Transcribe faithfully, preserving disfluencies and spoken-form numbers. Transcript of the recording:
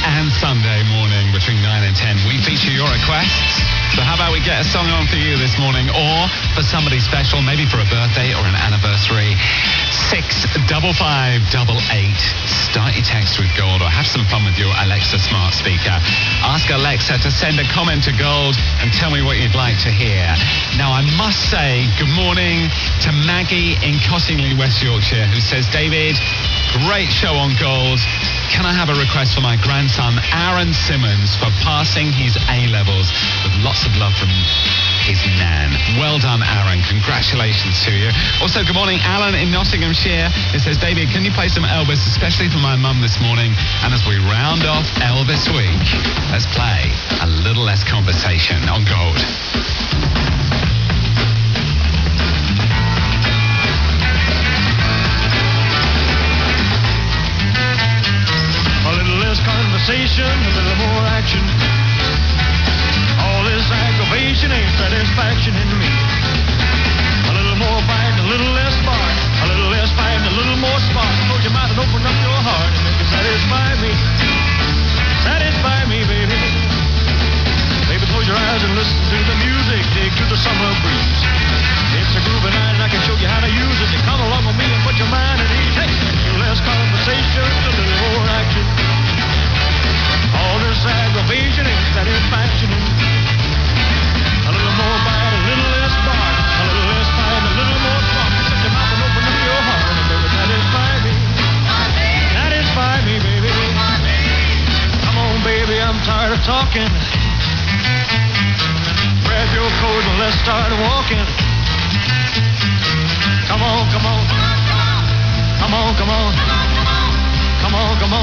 and Sunday morning between nine and ten, we feature your requests. So how about we get a song on for you this morning, or for somebody special, maybe for a birthday or an anniversary. Six double five double eight. Start your text with Gold, or have some fun with your Alexa smart speaker. Ask Alexa to send a comment to Gold and tell me what you'd like to hear. Now, I must say good morning to Maggie in Cottingley, West Yorkshire, who says, David, great show on Gold. Can I have a request for my grandson, Aaron Simmons, for passing his A-levels with lots of love from his nan. Well done, Aaron. Congratulations to you. Also, good morning, Alan in Nottinghamshire. It says, David, can you play some Elvis, especially for my mum this morning? And as we round off Elvis week, let's play A Little Less Conversation on Gold. Conversation, a little more action. All this aggravation ain't satisfaction in me. A little more bite, a little less spark. A little less fight, a little more spark. Close your mouth and open up your heart and make it satisfy me. Satisfy me, baby. Baby, close your eyes and listen to the music. Dig to the summer breeze. It's a groovy night and I can show you how to use it. You come along with me and put your mind at ease. Hey, a little less conversation, a little more action. All this aggravation ain't satisfaction. A little more bite, a little less bark. A little less fight, a little more spark. Shut your mouth and open up your heart and baby, satisfy me. Satisfy me, baby. Come on, baby, I'm tired of talking. Grab your coat and let's start walking. Come on, come on. Come on, come on. Come on, come on.